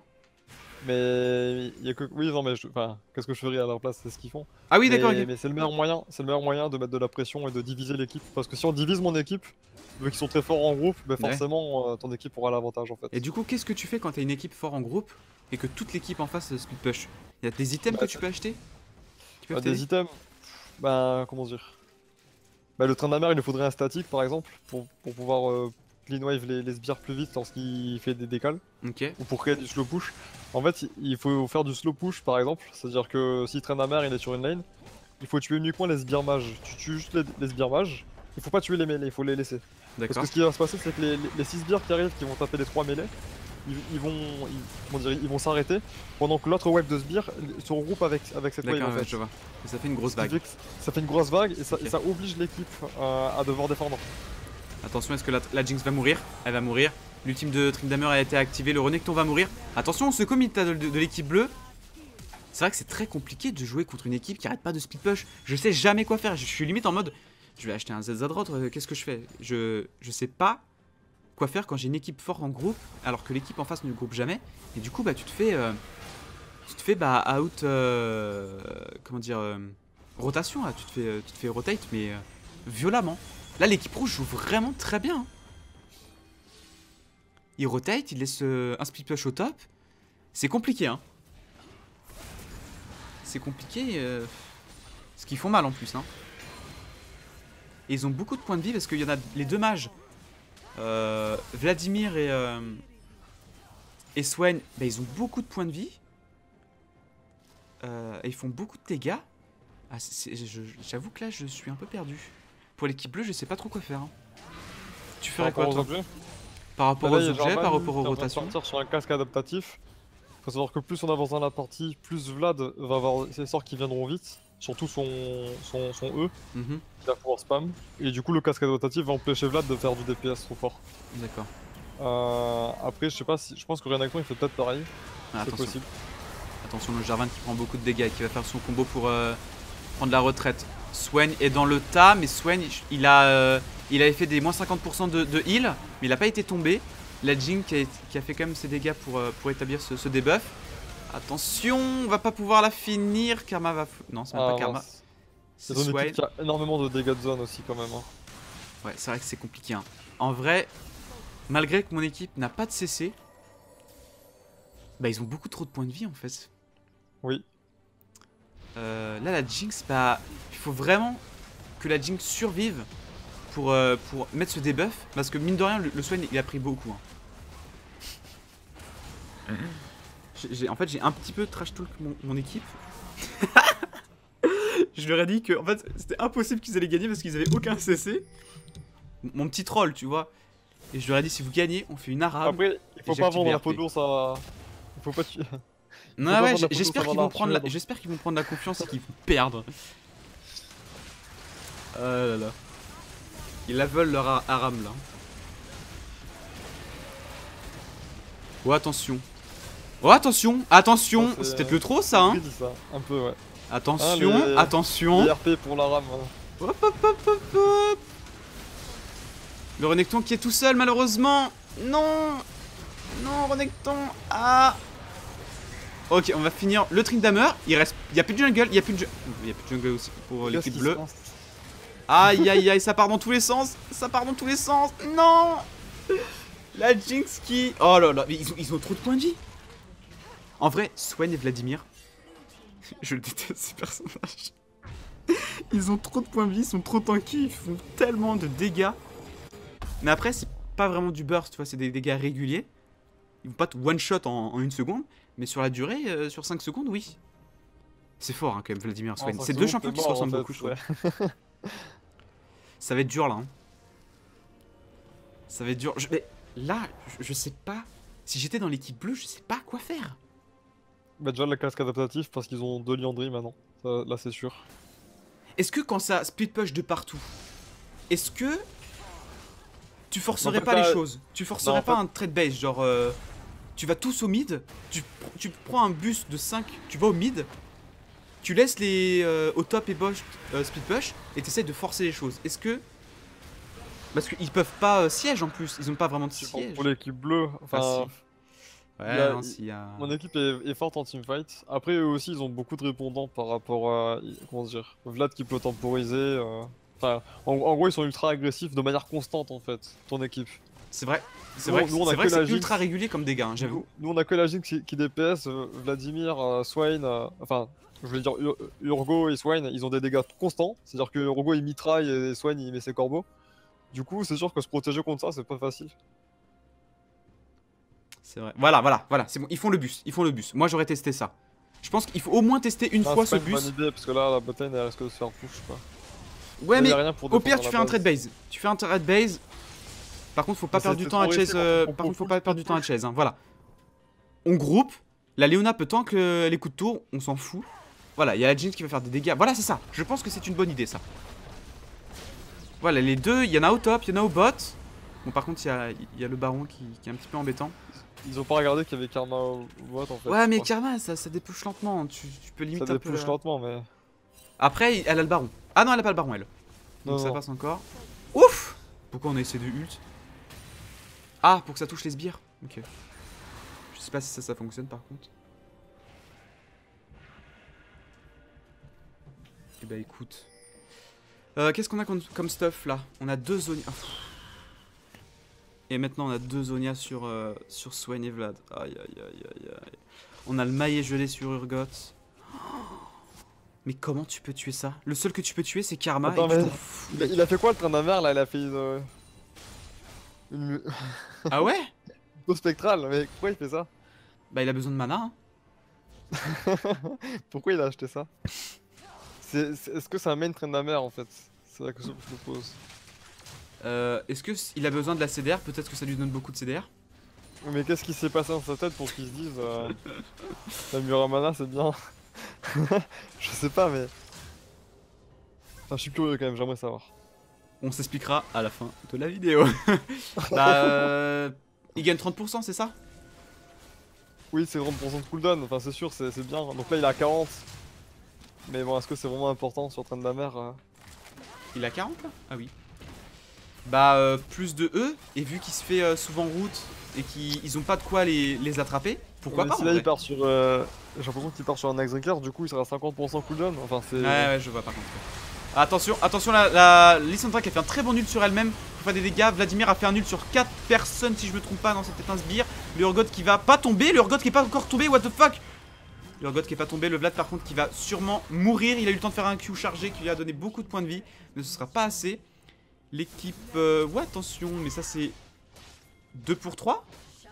Mais il y a que oui non mais je... enfin qu'est-ce que je ferais à leur place, c'est ce qu'ils font. Ah oui, Mais, d'accord, ok. mais c'est le meilleur moyen, c'est le meilleur moyen de mettre de la pression et de diviser l'équipe parce que si on divise mon équipe, vu qu'ils sont très forts en groupe, bah Ouais. forcément euh, ton équipe aura l'avantage en fait. Et du coup, qu'est-ce que tu fais quand t'as une équipe fort en groupe et que toute l'équipe en face speed push? Il y a des items Bah, que tu peux acheter qui peuvent Bah, t'aider des items, bah comment dire. Bah le train de la mer il nous faudrait un statique par exemple pour, pour pouvoir euh, clean wave les, les sbires plus vite lorsqu'il fait des décales Ok. ou pour créer du slow push. En fait il faut faire du slow push par exemple, c'est à dire que si train de la mer il est sur une lane, il faut tuer uniquement les sbires mages. Tu tues juste les, les sbires mages, il faut pas tuer les mêlés, il faut les laisser. Parce D'accord. que ce qui va se passer c'est que les, les, six sbires qui arrivent qui vont taper les trois mêlées, ils, ils vont ils, comment dire, ils vont s'arrêter pendant que l'autre wave de sbires se regroupe avec, avec cette wave D'accord, en ouais, fait. je vois. Et ça fait une grosse Ce qui vague. fait que ça fait une grosse vague et ça, Ok. et ça oblige l'équipe euh, à devoir défendre. Attention, est-ce que la, la Jinx va mourir? Elle va mourir. L'ultime de Tryndamere a été activé. Le Renekton va mourir. Attention, ce commit de, de, de l'équipe bleue. C'est vrai que c'est très compliqué de jouer contre une équipe qui arrête pas de split push. Je sais jamais quoi faire. Je suis limite en mode, je vais acheter un Z Z Rot. euh, Qu'est-ce que je fais? Je je sais pas quoi faire quand j'ai une équipe forte en groupe, alors que l'équipe en face ne groupe jamais. Et du coup, bah tu te fais, euh, tu te fais bah out, euh, comment dire, euh, rotation là. Tu te fais, euh, tu te fais rotate, mais euh, violemment. Là, l'équipe rouge joue vraiment très bien. Hein. Il rotate, il laisse euh, un split push au top. C'est compliqué, hein. C'est compliqué. Euh... Ce qu'ils font mal en plus, hein. Et ils ont beaucoup de points de vie parce qu'il y en a les deux mages. Euh, Vladimir et, euh, et Swain, bah, ils ont beaucoup de points de vie. Euh, et ils font beaucoup de dégâts. Ah, j'avoue que là, je suis un peu perdu. Pour l'équipe bleue, je sais pas trop quoi faire. Hein. Tu ferais Par quoi, rapport toi? aux objets. Par rapport Bah aux là, il y a objets, Jarvan par rapport qui aux est en train de rotations. partir sur un casque adaptatif. Faut savoir que plus on avance dans la partie, plus Vlad va avoir ses sorts qui viendront vite. Surtout son, son, son E, Mhm. qui va pouvoir spam. Et du coup, le casque adaptatif va empêcher Vlad de faire du D P S trop fort. D'accord. Euh, après, je sais pas si. Je pense que Renekton il fait peut-être pareil. Ah, C'est attention. possible. Attention, le Jarvan qui prend beaucoup de dégâts et qui va faire son combo pour euh, prendre la retraite. Swain est dans le tas, mais Swain, il a, euh, il avait fait des moins cinquante pour cent de, de heal, mais il n'a pas été tombé. La Jing qui a, qui a fait quand même ses dégâts pour, euh, pour établir ce, ce debuff. Attention, on va pas pouvoir la finir. Karma va... Non, c'est même Ah, pas Karma. mince. C'est C'est une Swain. équipe qui a énormément de dégâts de zone aussi, quand même. Hein. Ouais, c'est vrai que c'est compliqué. Hein. En vrai, malgré que mon équipe n'a pas de C C, bah ils ont beaucoup trop de points de vie en fait. Oui. Euh, là, la Jinx, bah, il faut vraiment que la Jinx survive pour, euh, pour mettre ce debuff. Parce que mine de rien, le, le Swain, il a pris beaucoup. Hein. J'ai- En fait, j'ai un petit peu trash talk mon, mon équipe. Je leur ai dit que en fait, c'était impossible qu'ils allaient gagner parce qu'ils avaient aucun C C. Mon petit troll, tu vois. Et je leur ai dit, si vous gagnez, on fait une arabe. Après, il faut j'ai pas activé vendre la R P. peau d'ours à. Il faut pas tuer. Non, pas ouais, vendre la photo, j'espère ça qu'ils va vont prendre la, l'archer, j'espère qu'ils vont prendre la confiance et qu'ils vont perdre. Oh là là. Ils la veulent leur ar- aram là. Oh attention. Oh attention, attention, Ça, c'est- c'est peut-être le trop ça hein. Qui dit ça Un peu, ouais. Attention, Ah, les- attention. Les R P pour la rame. hein. Hop hop hop hop hop. Le Renekton qui est tout seul malheureusement. Non. Non Renekton. Ah. Ok, on va finir le Tryndamere. Il reste, il y a plus de jungle, il y a plus de, ju- il y a plus de jungle aussi pour Qu'est-ce l'équipe qui bleue. se passe Aïe aïe aïe, ça part dans tous les sens. Ça part dans tous les sens. Non. La Jinx qui, oh là là, mais ils ont, ils ont trop de points de vie. En vrai, Swain et Vladimir, je le déteste ces personnages. Ils ont trop de points de vie, ils sont trop tanky, ils font tellement de dégâts. Mais après, c'est pas vraiment du burst, tu vois, c'est des dégâts réguliers. Ils vont pas te one-shot en, en une seconde, mais sur la durée, euh, sur cinq secondes, oui. C'est fort, hein, quand même, Vladimir Swain. C'est deux champions qui se ressemblent beaucoup, je trouve. Ça va être dur, là. Hein. Ça va être dur. Je, mais là, je, je sais pas. Si j'étais dans l'équipe bleue, je sais pas quoi faire. Bah déjà la casque adaptative parce qu'ils ont deux Liandry maintenant. Ça, là c'est sûr. Est-ce que quand ça split push de partout, est-ce que tu forcerais en fait, pas les choses? Tu forcerais non, pas fait... un trade base, genre euh, tu vas tous au mid, tu, tu prends un bus de cinq, tu vas au mid, tu laisses les euh, au top et bottom euh, split push et tu essaies de forcer les choses. Est-ce que... Parce qu'ils peuvent pas euh, siège en plus, ils ont pas vraiment de siège. Pour l'équipe bleue, enfin... Ah, si. Ouais, a, non, si, a... Mon équipe est, est forte en teamfight. Après, eux aussi, ils ont beaucoup de répondants par rapport à. Comment dire, Vlad qui peut temporiser. Euh... Enfin, en, en gros, ils sont ultra agressifs de manière constante en fait, ton équipe. C'est vrai, c'est vrai, nous, c'est vrai que c'est ultra régulier comme dégâts, hein, j'avoue. Nous, nous, on a que la Jinx qui, qui D P S, euh, Vladimir, euh, Swain, euh, enfin, je voulais dire Ur Urgo et Swain, ils ont des dégâts constants. C'est-à-dire que Urgo il mitraille et Swain il met ses corbeaux. Du coup, c'est sûr que se protéger contre ça, c'est pas facile. C'est vrai. Voilà, voilà, voilà, c'est bon. Ils font le bus, ils font le bus. Moi, j'aurais testé ça. Je pense qu'il faut au moins tester une non, fois ce bus. C'est bus. pas une bonne idée parce que là, la botlane, elle risque de se faire push, quoi. Ouais, mais, mais au pire, tu fais un trade base. Tu fais un trade base. Par contre, faut pas perdre du temps à chase. Euh, par contre, faut pas perdre du temps à chase. Hein. Voilà. On groupe. La Leona peut tank euh, les coups de tour. On s'en fout. Voilà, il y a la Jinx qui va faire des dégâts. Voilà, c'est ça. Je pense que c'est une bonne idée, ça. Voilà, les deux. Il y en a au top, il y en a au bot. Bon, par contre, il y a, y a le baron qui, qui est un petit peu embêtant. Ils ont pas regardé qu'il y avait Karma au bot en fait. Ouais, mais Karma, ça, ça dépouche lentement. Tu, tu peux limiter ça un peu. Ça dépouche lentement, mais. Après, elle a le baron. Ah non, elle a pas le baron, elle. Donc non, ça non. passe encore. Ouf! Pourquoi on a essayé de ult? Ah, pour que ça touche les sbires. Ok. Je sais pas si ça, ça fonctionne par contre. Eh bah écoute. Euh, Qu'est-ce qu'on a comme, comme stuff là? On a deux Zonia. Oh. Et maintenant on a deux Zonia sur, euh, sur Swain et Vlad. Aïe aïe aïe aïe aïe. On a le maillet gelé sur Urgot. Oh. Mais comment tu peux tuer ça? Le seul que tu peux tuer c'est Karma. Attends, et mais il, a, il a fait quoi le train d'Amer là? Il a fait une... Euh... une... Ah ouais? Une spectrale, mais pourquoi il fait ça? Bah il a besoin de mana. Hein. Pourquoi il a acheté ça? Est-ce est, est que c'est un main train d'Amer en fait? C'est la question que je me pose. Euh, Est-ce qu'il a besoin de la C D R? Peut-être que ça lui donne beaucoup de C D R. Mais qu'est-ce qui s'est passé dans sa tête pour qu'il se dise euh, la Muramana c'est bien? Je sais pas mais... Enfin je suis curieux quand même, j'aimerais savoir. On s'expliquera à la fin de la vidéo. Bah euh, il gagne trente pour cent c'est ça? Oui c'est trente pour cent de cooldown, enfin c'est sûr c'est bien. Donc là il a quarante. Mais bon est-ce que c'est vraiment important sur train de la mer euh... Il a quarante là? Ah oui. Bah euh, plus de E, et vu qu'il se fait euh, souvent route et qu'ils ont pas de quoi les, les attraper, pourquoi mais pas si là il part sur... Euh... J'ai l'impression qu'il part sur un Axdrinker, du coup il sera cinquante pour cent cooldown, enfin c'est... Ouais ouais je vois par contre. Attention, attention la, la... Lissandra qui a fait un très bon nul sur elle-même pour faire des dégâts, Vladimir a fait un nul sur quatre personnes si je me trompe pas, non c'était un sbire. Le Urgot qui va pas tomber, le Urgot qui est pas encore tombé, what the fuck. Le Urgot qui est pas tombé, le Vlad par contre qui va sûrement mourir, il a eu le temps de faire un Q chargé qui lui a donné beaucoup de points de vie, mais ce sera pas assez. L'équipe... Euh, ouais, attention, mais ça c'est... deux pour trois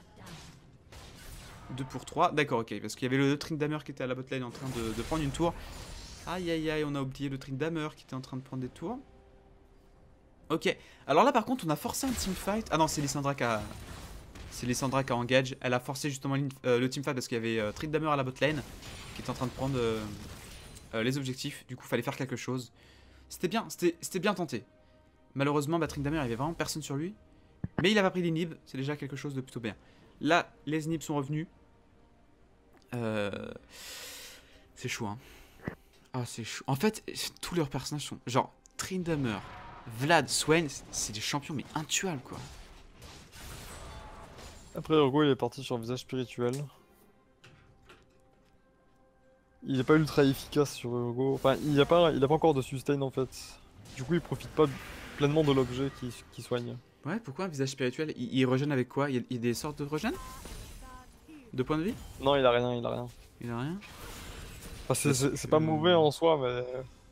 deux pour trois, d'accord, ok. Parce qu'il y avait le Tryndamere qui était à la botlane en train de, de prendre une tour. Aïe, aïe, aïe, on a oublié le Tryndamere qui était en train de prendre des tours. Ok, alors là par contre, on a forcé un teamfight. Ah non, c'est Lissandra qui a... C'est Lissandra qui a engage. Elle a forcé justement euh, le teamfight parce qu'il y avait euh, Tryndamere à la botlane qui était en train de prendre euh, euh, les objectifs. Du coup, il fallait faire quelque chose. C'était bien, c'était bien tenté. Malheureusement, bah, Tryndamere, il y avait vraiment personne sur lui. Mais il a pas pris l'inhib, c'est déjà quelque chose de plutôt bien. Là, les inhibs sont revenus. Euh... C'est chaud, hein. Ah, c'est chaud. En fait, tous leurs personnages sont... Genre, Tryndamere, Vlad, Swain, c'est des champions, mais intuables, quoi. Après, Urgo, il est parti sur visage spirituel. Il est pas ultra efficace sur Urgo. Enfin, il a pas, il a pas encore de sustain, en fait. Du coup, il profite pas pleinement de l'objet qui, qui soigne. Ouais, pourquoi un visage spirituel? Il, il régène avec quoi? Il y, a, il y a des sortes de régène? Deux points de vie? Non, il a rien, il a rien. Il a rien? Enfin, c'est- c'est c'est pas mauvais en soi, mais.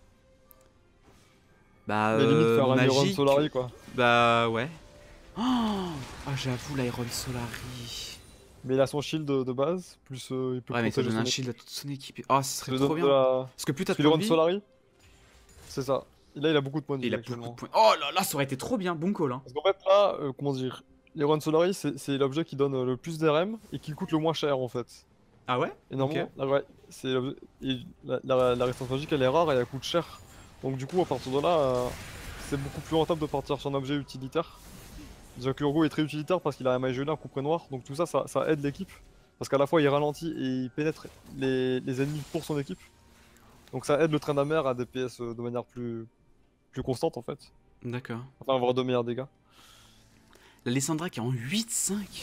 Bah, Mais limite euh, faire un Iron magique. Solari quoi. Bah, ouais. Oh, ah, j'avoue, l'Iron Solari. Mais il a son shield de, de base, plus euh, il peut Ouais, mais ça protéger donne son un équipe. shield à toute son équipe. Oh, ce serait Le trop donne bien. de la- Parce que plus t'as Parce de que points de l'Iron vie, Solari, c'est ça. Et là, il a beaucoup de points de vie. il a beaucoup actuellement. de points. Oh là là, ça aurait été trop bien. Bon call, hein. Parce qu'en fait, là, euh, comment dire, l'Iron Solari, c'est c'est l'objet qui donne euh, le plus d'R M et qui coûte le moins cher en fait. Ah ouais? Et normalement, Ok. là, ouais, c'est l'objet- et la, la, la résistance magique elle est rare et elle coûte cher. Donc, du coup, à partir de là, euh, c'est beaucoup plus rentable de partir sur un objet utilitaire. Déjà que l'Urgo est très utilitaire parce qu'il a un maille gelé, un couperet noir, donc tout ça, ça, ça aide l'équipe. Parce qu'à la fois il ralentit et il pénètre les, les ennemis pour son équipe. Donc ça aide le train d'Amer à D P S de manière plus, plus constante en fait. D'accord. Enfin avoir de meilleurs dégâts. La Lissandra qui est en huit cinq.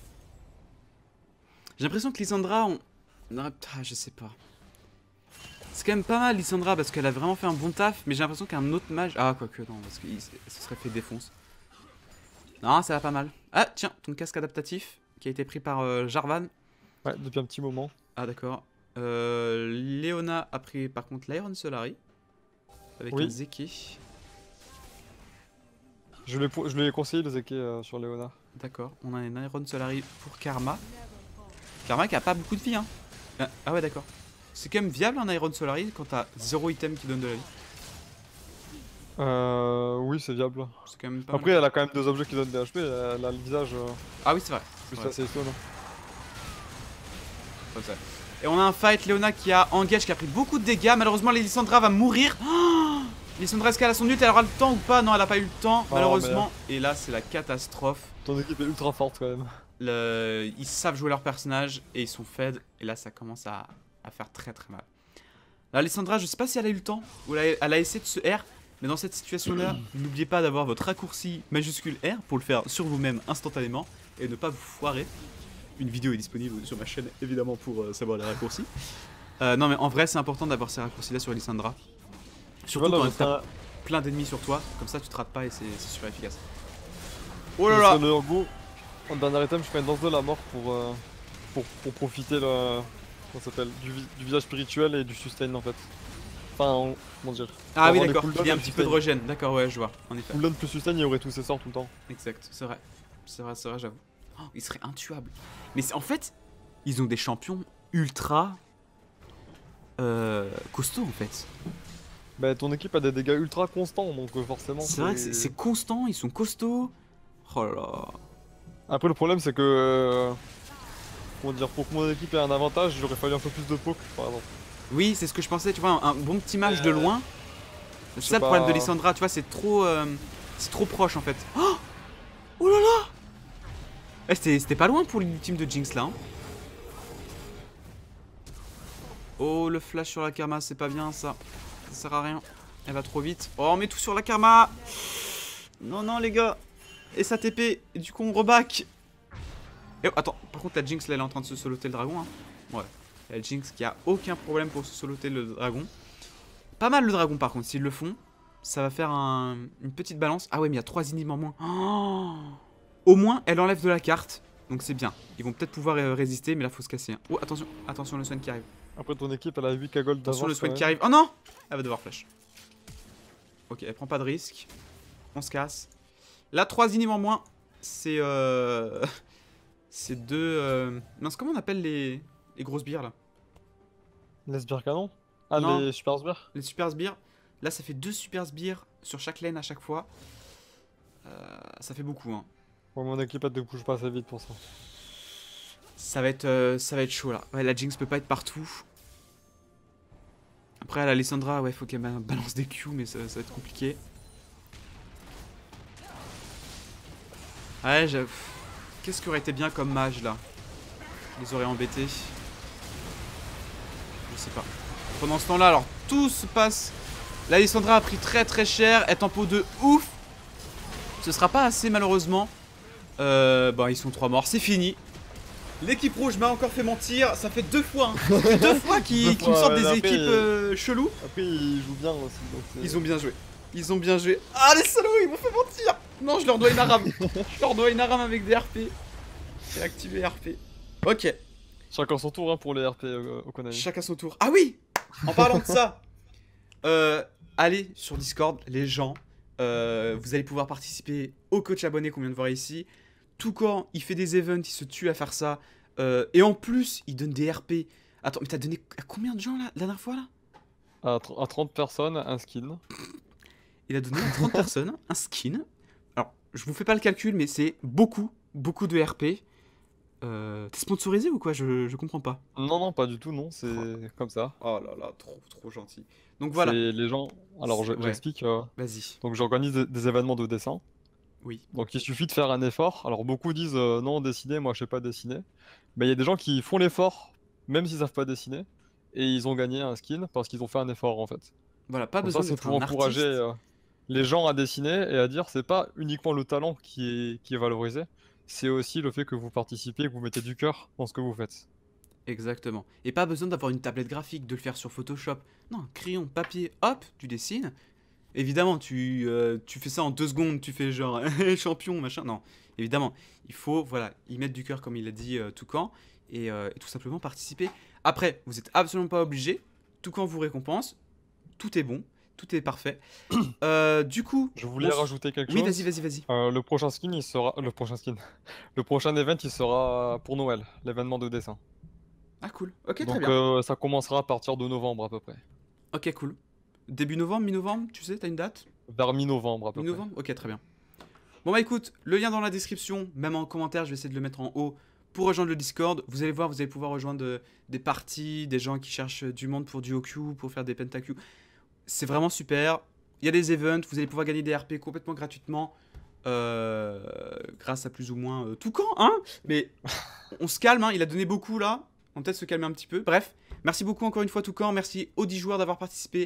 J'ai l'impression que Lissandra, on... Ah, je sais pas. C'est quand même pas mal Lissandra parce qu'elle a vraiment fait un bon taf, mais j'ai l'impression qu'un autre mage... Ah, quoique non, parce qu'il se serait fait défonce. Non, ça va pas mal. Ah, tiens, ton casque adaptatif qui a été pris par euh, Jarvan. Ouais, depuis un petit moment. Ah, d'accord. Euh, Léona a pris par contre l'Iron Solari. Avec Oui. un Zeki. Je lui ai, po- je lui ai conseillé le Zeke euh, sur Léona. D'accord, on a un Iron Solari pour Karma. Karma qui a pas beaucoup de vie, hein. Ah, ah ouais, d'accord. C'est quand même viable un Iron Solari quand t'as zéro item qui donne de la vie. Euh, oui, c'est viable. C'est quand même pas Après, mal. elle a quand même deux objets qui donnent des H P. Elle a, elle a le visage euh, Ah oui, c'est vrai. plus Ouais. assez stone. Comme ça. Et on a un fight, Léona qui a engage, qui a pris beaucoup de dégâts. Malheureusement, Lissandra va mourir. Oh, Lissandra, est-ce qu'elle a son ult? Elle aura le temps ou pas? Non, elle a pas eu le temps, Oh, malheureusement. Et là, c'est la catastrophe. Ton équipe est ultra forte quand même. Le... Ils savent jouer leur personnage et ils sont fed. Et là, ça commence à, à faire très très mal. Là, Lissandra, je sais pas si elle a eu le temps ou elle a, elle a essayé de se R. Mais dans cette situation-là, n'oubliez pas d'avoir votre raccourci majuscule R pour le faire sur vous-même instantanément et ne pas vous foirer. Une vidéo est disponible sur ma chaîne, évidemment, pour euh, savoir les raccourcis. Euh, non, mais en vrai, c'est important d'avoir ces raccourcis-là sur Lissandra. Surtout Voilà, quand je t'as serais- plein d'ennemis sur toi, comme ça tu te rates pas et c'est c'est super efficace. Oh là là! Sur le Urgo, en dernier item, je ferai une danse de la mort pour, euh, pour, pour profiter le, comment ça s'appelle, du, vi- du visage spirituel et du sustain en fait. Enfin, on- comment dire. Ah oui, avoir des d'accord, cooldowns il y a un et petit du peu de sustain. regen, d'accord, ouais, je vois, en effet. Cooldown plus sustain, il y aurait tous ses sorts tout le temps. Exact, c'est vrai. C'est vrai, c'est vrai, j'avoue. Oh, il serait intuable. Mais c'est- en fait, ils ont des champions ultra euh, costauds en fait. Bah, ton équipe a des dégâts ultra constants donc euh, forcément. C'est vrai que c'est- c'est constant, ils sont costauds. Oh là là. Après, le problème, c'est que. euh, Comment dire, pour que mon équipe ait un avantage, il aurait fallu un peu plus de poke par exemple. Oui, c'est ce que je pensais, tu vois, un, un bon petit match de Euh, loin. C'est sais ça le problème de pas. Lissandra, tu vois, c'est trop, euh, c'est trop proche en fait. Oh, oh là là. Eh, c'était c'était pas loin pour l'ultime de Jinx là. Hein. Oh, le flash sur la Karma, c'est pas bien ça. Ça sert à rien. Elle va trop vite. Oh, on met tout sur la Karma. Non, non, les gars. Et sa T P. Et du coup, on reback. Et oh, attends, par contre, la Jinx là, elle est en train de se soloter le dragon. Hein. Ouais. La Jinx qui a aucun problème pour se soloter le dragon. Pas mal le dragon par contre, s'ils le font, ça va faire un- une petite balance. Ah ouais, mais il y a trois inhibs en moins. Oh, au moins, elle enlève de la carte. Donc c'est bien. Ils vont peut-être pouvoir euh, résister, mais là, faut se casser. Hein. Oh, attention, attention, le Swan qui arrive. Après, ton équipe, elle a huit K gold d'avance. Attention, le quand Swan même. qui arrive. Oh non! Elle va devoir flash. Ok, elle prend pas de risque. On se casse. Là, trois inhibs en moins. C'est euh... c'est deux... Euh... Mince, comment on appelle les, les grosses bières là? Les sbires canon. Ah, Non. les super sbires. Les super sbires. Là, ça fait deux super sbires sur chaque lane à chaque fois. Euh, ça fait beaucoup, hein. Ouais, mon équipe, elle ne bouge pas assez vite pour ça. Ça va être, euh, ça va être chaud là. Ouais, la Jinx peut pas être partout. Après, la Lissandra, ouais, faut qu'elle ba- balance des Q, mais ça, ça va être compliqué. Ouais, j'avoue. Qu'est-ce qui aurait été bien comme mage là? Je les aurais embêtés. Je sais pas. Pendant ce temps-là, alors tout se passe. La Lissandra a pris très très cher. Elle tempo de ouf. Ce sera pas assez malheureusement. Euh, bah ils sont trois morts, c'est fini. L'équipe rouge m'a encore fait mentir. Ça fait deux fois, hein. Ça fait deux fois qu'ils Deux qu'ils me fois, sortent ouais, des après, équipes il- euh, chelous. Après, ils jouent bien aussi. Donc c'est- Ils ont bien joué. Ils ont bien joué. Ah les salauds, ils m'ont fait mentir. Non, je leur dois une aram. Je leur dois une aram avec des R P. J'ai activé R P. Ok. Chacun son tour hein, pour les R P euh, au Konami. Chacun son tour. Ah oui, en parlant de ça, euh, allez sur Discord, les gens. Euh, vous allez pouvoir participer au coach abonné qu'on vient de voir ici. Toucan, il fait des events, il se tue à faire ça. Euh, et en plus, il donne des R P. Attends, mais t'as donné à combien de gens là, la dernière fois là? À, à trente personnes, un skin. Il a donné à trente personnes un skin. Alors, je vous fais pas le calcul, mais c'est beaucoup, beaucoup de R P. Euh, T'es sponsorisé ou quoi? je, je comprends pas. Non, non, pas du tout, non, c'est Oh. comme ça. Oh là là, trop, trop gentil. Donc voilà. C'est les gens. Alors, je- Ouais. j'explique. euh, Vas-y. Donc, j'organise des, des événements de dessin. Oui. Donc, il suffit de faire un effort. Alors, beaucoup disent euh, non, dessiner, moi, je sais pas dessiner. Mais il y a des gens qui font l'effort, même s'ils savent pas dessiner. Et ils ont gagné un skin parce qu'ils ont fait un effort, en fait. Voilà, pas Donc, besoin ça, c'est d'être pour un encourager artiste. euh, les gens à dessiner et à dire c'est pas uniquement le talent qui est, qui est valorisé, c'est aussi le fait que vous participez, que vous mettez du cœur dans ce que vous faites. Exactement. Et pas besoin d'avoir une tablette graphique, de le faire sur Photoshop. Non, crayon, papier, hop, tu dessines. Évidemment, tu, euh, tu fais ça en deux secondes, tu fais genre champion, machin. Non, évidemment, il faut voilà, y mettre du cœur comme il a dit euh, Toucan et, euh, et tout simplement participer. Après, vous êtes absolument pas obligé. Toucan vous récompense. Tout est bon, tout est parfait. Euh, du coup, Je voulais on s- rajouter quelque oui, chose. vas-y, vas-y, vas-y. Euh, le prochain skin, il sera. Le prochain skin. Le prochain event, il sera pour Noël, l'événement de dessin. Ah cool. Ok, très Donc bien. euh, ça commencera à partir de novembre à peu près. Ok, cool. Début novembre, mi-novembre, tu sais, t'as une date? Vers mi-novembre à peu près. Mi-novembre? Ok, très bien. Bon bah écoute, le lien dans la description, même en commentaire, je vais essayer de le mettre en haut pour rejoindre le Discord. Vous allez voir, vous allez pouvoir rejoindre euh, des parties, des gens qui cherchent du monde pour du O Q, pour faire des pentaQ. C'est vraiment super. Il y a des events, vous allez pouvoir gagner des R P complètement gratuitement. euh, grâce à plus ou moins euh, Toucan, hein. Mais on se calme, hein, il a donné beaucoup là. On va peut-être se calmer un petit peu. Bref, merci beaucoup encore une fois Toucan. Merci aux dix joueurs d'avoir participé.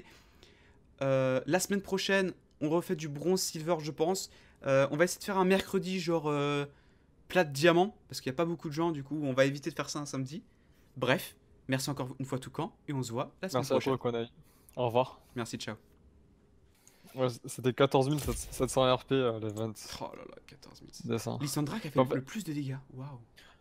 Euh, la semaine prochaine, on refait du bronze silver, je pense. Euh, on va essayer de faire un mercredi, genre euh, plate diamant, parce qu'il n'y a pas beaucoup de gens, du coup, on va éviter de faire ça un samedi. Bref, merci encore une fois Toucan, et on se voit la semaine Merci à prochaine. toi, Konai. Au revoir. Merci, ciao. Ouais, c'était quatorze mille sept cents R P euh, l'event Oh là là, quatorze mille. dessin. Lissandra qui a fait En fait- le plus de dégâts, waouh.